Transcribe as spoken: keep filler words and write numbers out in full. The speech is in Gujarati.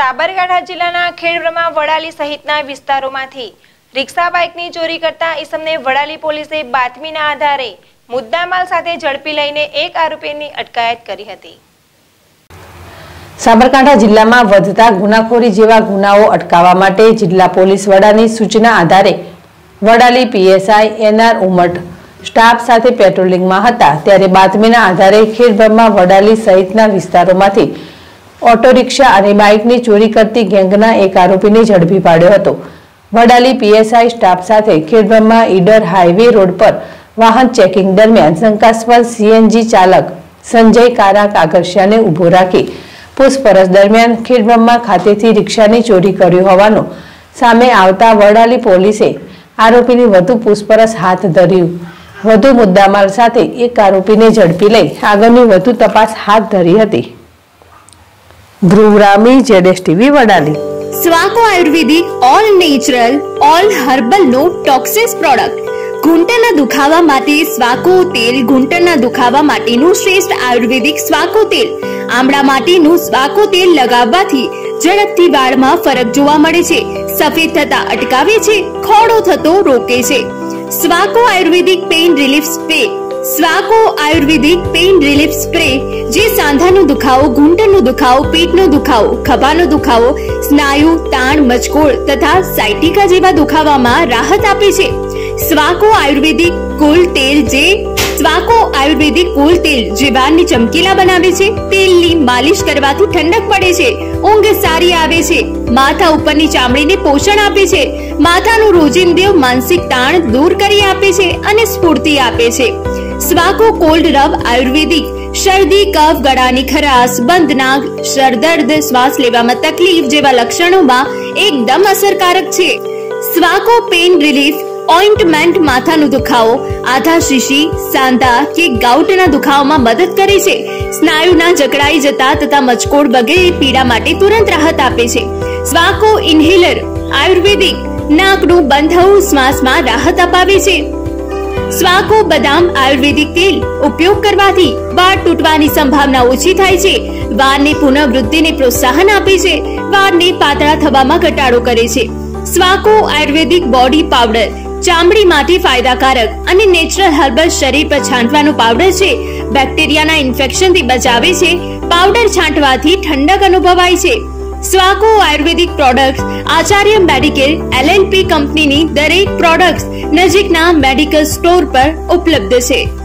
સાબરકાંઠા જિલ્લાના ખેડબ્રહ્મા વડાલી સહિતના વિસ્તારોમાંથી રિક્ષા બાઇકની ચોરી કરતા ઈસમને વડાલી પોલીસે બાતમીના આધારે મુદ્દામાલ સાથે ઝડપી લઈને એક આરોપીની અટકાયત કરી હતી। સાબરકાંઠા જિલ્લામાં વધતા ગુનાખોરી જેવા ગુનાઓ અટકાવવા માટે જિલ્લા પોલીસ વડાની સૂચના આધારે Vadali PSI NR Umat staff સાથે પેટ્રોલિંગમાં હતા ત્યારે બાતમીના આધારે ખેડબ્રહ્મા વડાલી સહિતના વિસ્તારોમાંથી ઓટો રિક્ષા અને બાઇકની ચોરી કરતી ગેંગના એક આરોપીને ઝડપી પાડ્યો હતો। વડાલી પીએસઆઈ સ્ટાફ સાથે ખેડબ્રહ્મા ઈડર હાઈવે રોડ પર વાહન ચેકિંગ દરમિયાન શંકાસ્પદ સીએનજી ચાલક સંજય કારા કાગરશિયાને ઉભો રાખી પૂછપરછ દરમિયાન ખેડબ્રહ્મા ખાતેથી રિક્ષાની ચોરી કર્યું હોવાનું સામે આવતા વડાલી પોલીસે આરોપીની વધુ પૂછપરછ હાથ ધરી વધુ મુદ્દામાલ સાથે એક આરોપીને ઝડપી લઈ આગળની વધુ તપાસ હાથ ધરી હતી। ધ્રુવરામી જેડેશ ટીવી વડાલી। સ્વાકો આયુર્વેદિક all natural all herbal no toxins product ઘૂંટણના દુખાવા માટે સ્વાકો તેલ ઘૂંટણના દુખાવા માટેનું શ્રેષ્ઠ આયુર્વેદિક સ્વાકો તેલ આમળા માટેનું સ્વાકો તેલ લગાવવાથી ઝડપથી વાળમાં ફરક જોવા મળે છે, સફેદ થતા અટકાવે છે, ખોડો થતો રોકે છે। સ્વાકો આયુર્વેદિક પેઇન રિલીફ સ્પ્રે સ્વાકો આયુર્વેદિક પેઇન રિલીફ સ્પ્રે જે સાંધાનો દુખાવો, ઘૂંટણનો દુખાવો, પેટનો દુખાવો, ખભાનો દુખાવો, સ્નાયુ તાણ, મચકોડ તથા સાયટિકા જેવા દુખાવામાં રાહત આપે છે। સ્વાકો આયુર્વેદિક કુલ તેલ જે સ્વાકો આયુર્વેદિક કુલ તેલ જે વાળને ચમકીલા બનાવે છે, તેલની માલિશ કરવાથી ઠંડક પડે છે, ઊંઘ સારી આવે છે, માથા ઉપરની ચામડીને પોષણ આપે છે, માથાનું રોજિંદુ માનસિક તાણ દૂર કરી આપે છે અને સ્ફૂર્તિ આપે છે। સ્વાકો કોલ્ડ રબ આયુર્વેદિક શરદી, કફ, ગળાની ખરાશ, બંધ નાક, સરદર્દ, શ્વાસ લેવામાં તકલીફ જેવા લક્ષણોમાં એકદમ અસરકારક છે। સ્વાકો પેઇન રિલીફ ઓઇન્ટમેન્ટ માથાનો દુખાવો, આધા શીશી, સાંધા કે ગાઉટના દુખાવામાં મદદ કરે છે, સ્નાયુના જકડાઈ જતા તથા મચકોડ વગેરે પીડા માટે તુરંત રાહત આપે છે। સ્વાકો ઇન્હેલર આયુર્વેદિક નાકનું બંધ થવું શ્વાસમાં રાહત અપાવે છે। સ્વાકો બદામ આયુર્વેદિક તેલ ઉપયોગ કરવાથી વાળ તૂટવાની સંભાવના ઓછી થાય છે, વાળની પુનઃવૃદ્ધિને પ્રોત્સાહન આપે છે, વાળને પાતળા થવામાં ઘટાડો કરે છે। સ્વાકો આયુર્વેદિક બોડી પાવડર ચામડી માટે ફાયદાકારક અને નેચરલ હર્બલ શરીર પર છાંટવાનો પાવડર છે, બેક્ટેરિયાના ઇન્ફેક્શનથી બચાવે છે, પાવડર છાંટવાથી ઠંડક અનુભવાય છે। સ્વાકો આયુર્વેદિક પ્રોડક્ટ્સ આચાર્ય મેડિકલ એલએલપી કંપનીની દરેક પ્રોડક્ટ્સ નજીકના મેડિકલ સ્ટોર પર ઉપલબ્ધ છે।